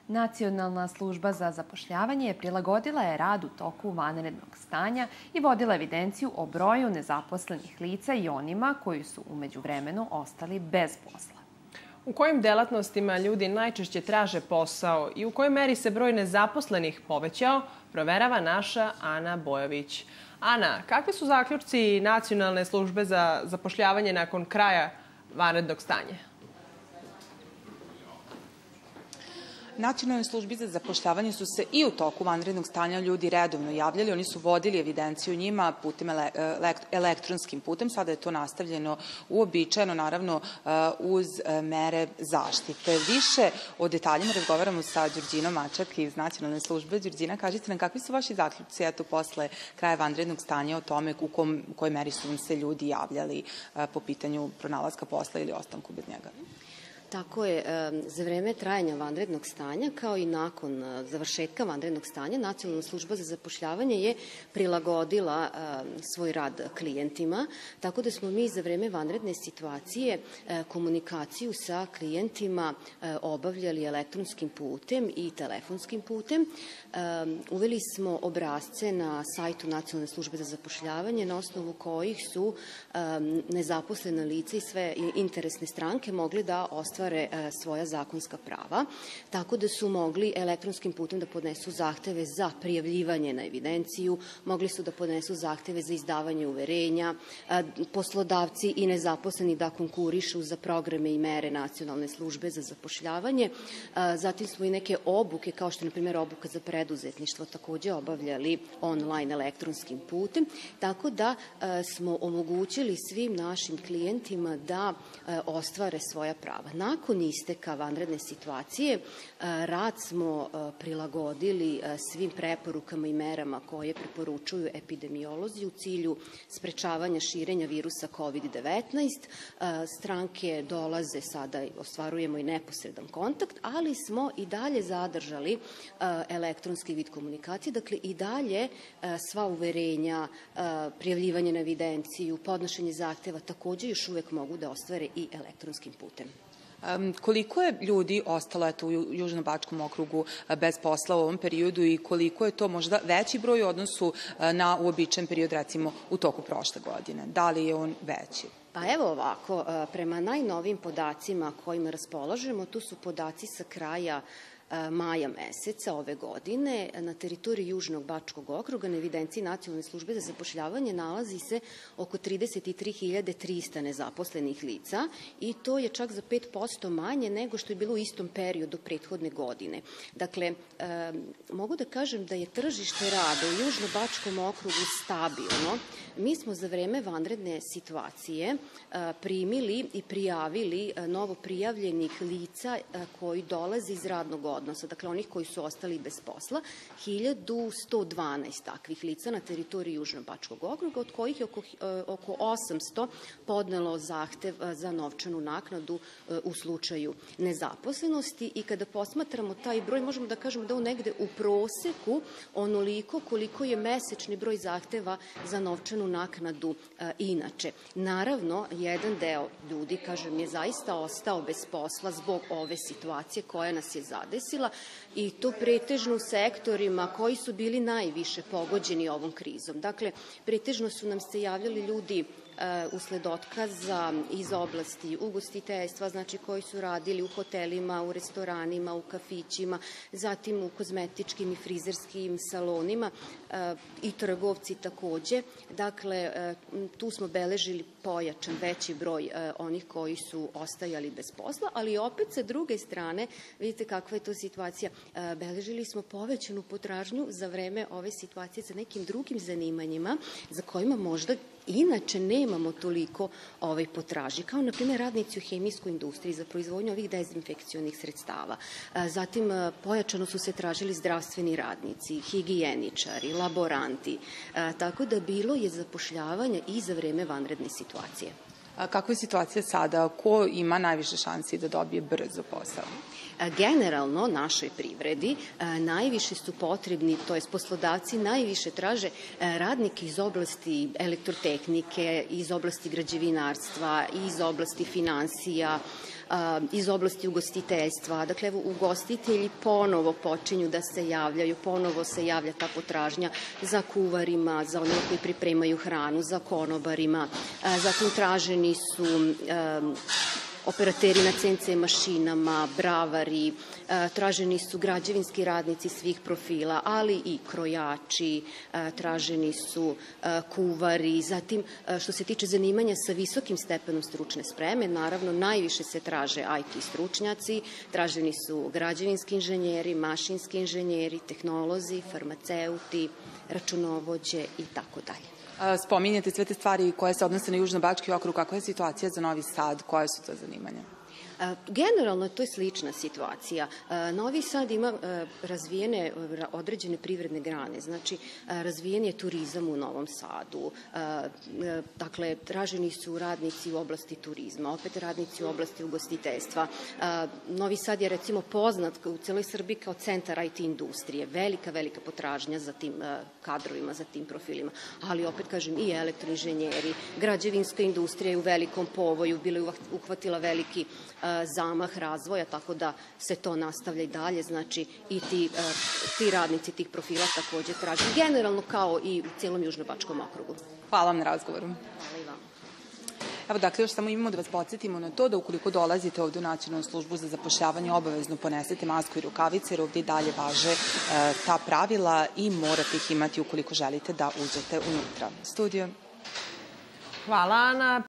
Nacionalna služba za zapošljavanje prilagodila je rad u toku vanrednog stanja i vodila evidenciju o broju nezaposlenih lica i onima koji su u međuvremenu ostali bez posla. U kojim delatnostima ljudi najčešće traže posao i u kojoj meri se broj nezaposlenih povećao, proverava naša Ana Bojović. Ana, kakvi su zaključci Nacionalne službe za zapošljavanje nakon kraja vanrednog stanja? Nacionalnoj službi za zapošljavanje su se i u toku vanrednog stanja ljudi redovno javljali. Oni su vodili evidenciju njima putem elektronskim putem. Sada je to nastavljeno uobičajeno, naravno, uz mere zaštite. Više o detaljima razgovaramo sa Đurđinom Mačak iz Nacionalne službe. Đurđina, kažite nam kakvi su vaši zaključci posle kraja vanrednog stanja o tome u kojoj meri su vam se ljudi javljali po pitanju pronalaska posla ili ostanku bez njega? Tako je, za vreme trajanja vanrednog stanja, kao i nakon završetka vanrednog stanja, Nacionalna služba za zapošljavanje je prilagodila svoj rad klijentima, tako da smo mi za vreme vanredne situacije komunikaciju sa klijentima obavljali elektronskim putem i telefonskim putem. Uveli smo obrasce na sajtu Nacionalne službe za zapošljavanje na osnovu kojih su nezaposlena lica i sve interesne stranke mogli da ostvare svoja zakonska prava, tako da su mogli elektronskim putem da podnesu zahteve za prijavljivanje na evidenciju, mogli su da podnesu zahteve za izdavanje uverenja, poslodavci i nezaposleni da konkurišu za programe i mere Nacionalne službe za zapošljavanje. Zatim smo i neke obuke, kao što je, na primjer, obuka za preduzetništvo, takođe obavljali online elektronskim putem, tako da smo omogućili svim našim klijentima da ostvare svoja prava. Nakon isteka vanredne situacije, rad smo prilagodili svim preporukama i merama koje preporučuju epidemiolozi u cilju sprečavanja širenja virusa COVID-19. Stranke dolaze sada, ostvarujemo i neposredan kontakt, ali smo i dalje zadržali elektronski vid komunikacije, dakle i dalje sva uverenja, prijavljivanje na evidenciju, podnošenje zahteva takođe još uvek mogu da ostvare i elektronskim putem. Koliko je ljudi ostalo u Južnobačkom okrugu bez posla u ovom periodu i koliko je to možda veći broj u odnosu na uobičajen period, recimo, u toku prošle godine? Da li je on veći? Pa evo ovako, prema najnovijim podacima kojima raspolažemo, tu su podaci sa kraja maja meseca ove godine. Na teritoriji Južnog Bačkog okruga na evidenciji Nacionalne službe za zapošljavanje nalazi se oko 33.300 nezaposlenih lica i to je čak za 5% manje nego što je bilo u istom periodu prethodne godine. Dakle, mogu da kažem da je tržište rada u Južnobačkom okrugu stabilno. Mi smo za vreme vanredne situacije primili i prijavili novo prijavljenih lica koji dolaze iz radnog odnosa, dakle onih koji su ostali bez posla, 1112 takvih lica na teritoriji Južnobačkog okruga, od kojih je oko 800 podnelo zahtev za novčanu naknadu u slučaju nezaposlenosti i kada posmatramo taj broj, možemo da kažemo da on negde u proseku onoliko koliko je mesečni broj zahteva za novčanu naknadu inače. Naravno, jedan deo ljudi, kažem, je zaista ostao bez posla zbog ove situacije koja nas je zadesila i to pretežno u sektorima koji su bili najviše pogođeni ovom krizom. Dakle, pretežno su nam se javljali ljudi usled otkaza iz oblasti ugostiteljstva, znači koji su radili u hotelima, u restoranima, u kafićima, zatim u kozmetičkim i frizerskim salonima i trgovci takođe. Dakle, tu smo beležili pojačan veći broj onih koji su ostajali bez posla, ali opet sa druge strane, vidite kakva je to situacija, beležili smo povećanu potražnju za vreme ove situacije sa nekim drugim zanimanjima za kojima možda inače nemamo toliko potražnje, kao na primjer radnici u hemijskoj industriji za proizvodnju ovih dezinfekcionih sredstava. Zatim pojačano su se tražili zdravstveni radnici, higijeničari, laboranti, tako da bilo je zapošljavanja i za vreme vanredne situacije. Kakva je situacija sada? Ko ima najviše šansi da dobije brzo posao? generalno našoj privredi najviše su potrebni, to jest poslodavci najviše traže radnike iz oblasti elektrotehnike, iz oblasti građevinarstva, iz oblasti finansija, iz oblasti ugostiteljstva. Dakle, evo, ugostitelji ponovo počinju da se javljaju, ponovo se javlja ta potražnja za kuvarima, za one koji pripremaju hranu, za konobarima. Zatim traženi su operateri na CNC mašinama, bravari, traženi su građevinski radnici svih profila, ali i krojači, traženi su kuvari. Zatim, što se tiče zanimanja sa visokim stepenom stručne spreme, naravno najviše se traže IT stručnjaci, traženi su građevinski inženjeri, mašinski inženjeri, tehnolozi, farmaceuti, računovođe i tako dalje. Spominjete sve te stvari koje se odnose na Južnobački okrug. Kakva je situacija za Novi Sad? Koje su to zanimanja? Generalno to je slična situacija. Novi Sad ima razvijene određene privredne grane, znači razvijen je turizam u Novom Sadu, dakle traženi su radnici u oblasti turizma, opet radnici u oblasti ugostiteljstva. Novi Sad je recimo poznat u celoj Srbiji kao centar IT industrije, velika potražnja za tim kadrovima, za tim profilima, ali opet kažem i elektroinženjeri, građevinska industrija je u velikom povoju, bila je uhvatila veliki zamah razvoja, tako da se to nastavlja i dalje, znači i ti radnici tih profila takođe traže, generalno kao i u celom Južnobačkom okrugu. Hvala vam na razgovoru. Hvala i vama. Evo, dakle, još samo imamo da vas podsjetimo na to da ukoliko dolazite ovde u Nacionalnu službu za zapošljavanje, obavezno ponesete masku i rukavice, jer ovde i dalje važe ta pravila i morate ih imati ukoliko želite da uđete unutra. Studio. Hvala, Ana.